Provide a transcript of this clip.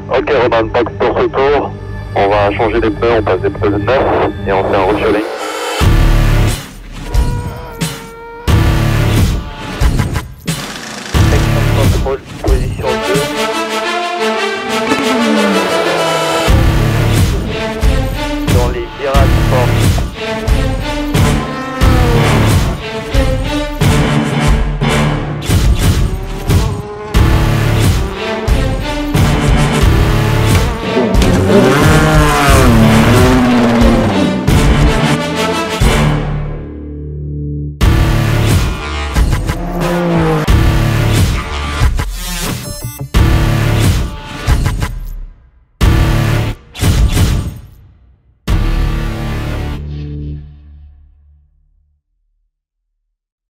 Ok, Roman, box pour ce tour. On va changer les pneus, on passe des pneus neufs et on fait un refueling. Section control, position